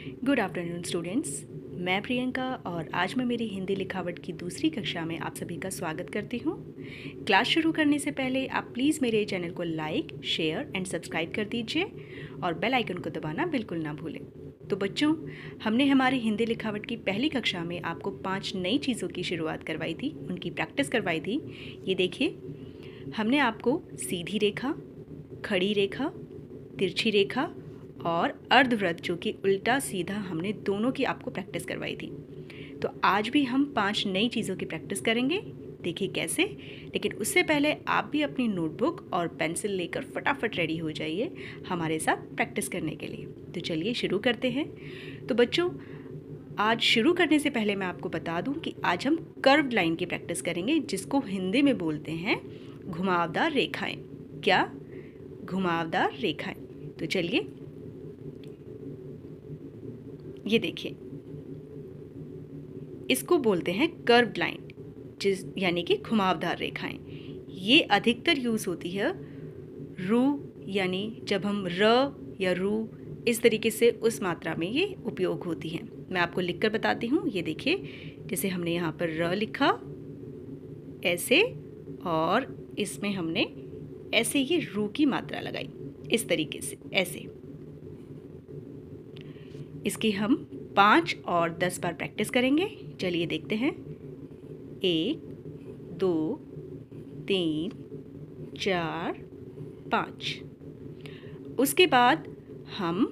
Good afternoon students, मैं प्रियंका और आज मैं मेरी हिंदी लिखावट की दूसरी कक्षा में आप सभी का स्वागत करती हूँ। क्लास शुरू करने से पहले आप प्लीज़ मेरे चैनल को लाइक, शेयर एंड सब्सक्राइब कर दीजिए और बेल आइकन को दबाना बिल्कुल ना भूलें। तो बच्चों, हमने हमारी हिंदी लिखावट की पहली कक्षा में आपको 5 नई चीज़ों की शुरुआत करवाई थी, उनकी प्रैक्टिस करवाई थी। ये देखिए, हमने आपको सीधी रेखा, खड़ी रेखा, तिरछी रेखा और अर्धवृत्त जो कि उल्टा सीधा, हमने दोनों की आपको प्रैक्टिस करवाई थी। तो आज भी हम 5 नई चीज़ों की प्रैक्टिस करेंगे। देखिए कैसे, लेकिन उससे पहले आप भी अपनी नोटबुक और पेंसिल लेकर फटाफट रेडी हो जाइए हमारे साथ प्रैक्टिस करने के लिए। तो चलिए शुरू करते हैं। तो बच्चों, आज शुरू करने से पहले मैं आपको बता दूं कि आज हम कर्व्ड लाइन की प्रैक्टिस करेंगे, जिसको हिंदी में बोलते हैं घुमावदार रेखाएं। क्या? घुमावदार रेखाएं। तो चलिए, ये देखिए, इसको बोलते हैं कर्व्ड लाइन, यानी कि घुमावदार रेखाएं। ये अधिकतर यूज़ होती है रू, यानी जब हम र या रू इस तरीके से उस मात्रा में ये उपयोग होती हैं। मैं आपको लिखकर बताती हूँ। ये देखिए, जैसे हमने यहाँ पर र लिखा ऐसे, और इसमें हमने ऐसे ये रू की मात्रा लगाई इस तरीके से, ऐसे। इसकी हम 5 और 10 बार प्रैक्टिस करेंगे। चलिए देखते हैं। 1 2 3 4 5। उसके बाद हम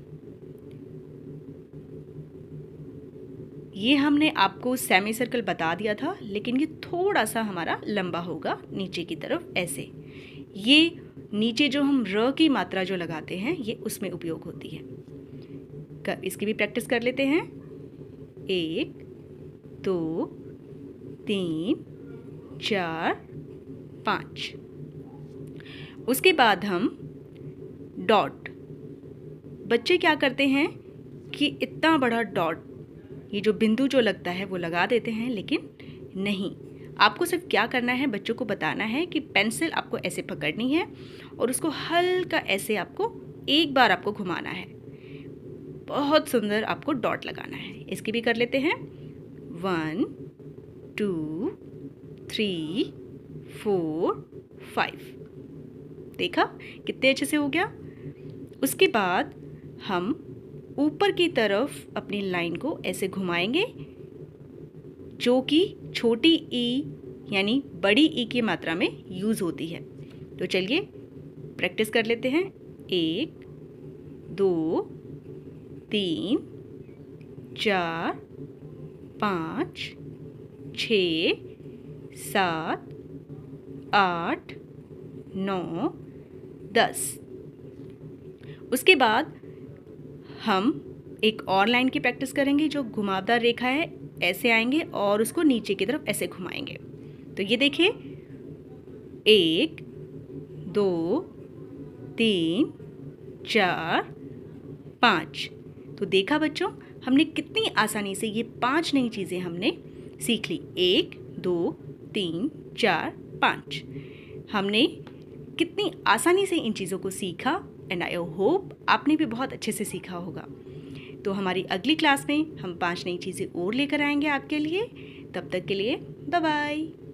ये हमने आपको सेमी सर्कल बता दिया था, लेकिन ये थोड़ा सा हमारा लंबा होगा नीचे की तरफ, ऐसे। ये नीचे जो हम र की मात्रा जो लगाते हैं, ये उसमें उपयोग होती है। इसकी भी प्रैक्टिस कर लेते हैं। 1 2 3 4 5। उसके बाद हम डॉट। बच्चे क्या करते हैं कि इतना बड़ा डॉट, ये जो बिंदु जो लगता है वो लगा देते हैं, लेकिन नहीं। आपको सिर्फ क्या करना है, बच्चों को बताना है कि पेंसिल आपको ऐसे पकड़नी है और उसको हल्का ऐसे आपको एक बार आपको घुमाना है। बहुत सुंदर आपको डॉट लगाना है। इसकी भी कर लेते हैं। 1 2 3 4 5। देखा कितने अच्छे से हो गया। उसके बाद हम ऊपर की तरफ अपनी लाइन को ऐसे घुमाएंगे, जो कि छोटी ई यानी बड़ी ई की मात्रा में यूज़ होती है। तो चलिए प्रैक्टिस कर लेते हैं। 1 2 3 4 5 6 7 8 9 10। उसके बाद हम एक और लाइन की प्रैक्टिस करेंगे, जो घुमावदार रेखा है, ऐसे आएंगे और उसको नीचे की तरफ ऐसे घुमाएंगे। तो ये देखिए, 1 2 3 4 5। तो देखा बच्चों, हमने कितनी आसानी से ये 5 नई चीज़ें हमने सीख ली। 1 2 3 4 5। हमने कितनी आसानी से इन चीज़ों को सीखा, एंड आई होप आपने भी बहुत अच्छे से सीखा होगा। तो हमारी अगली क्लास में हम 5 नई चीज़ें और लेकर आएंगे आपके लिए। तब तक के लिए बाय बाय।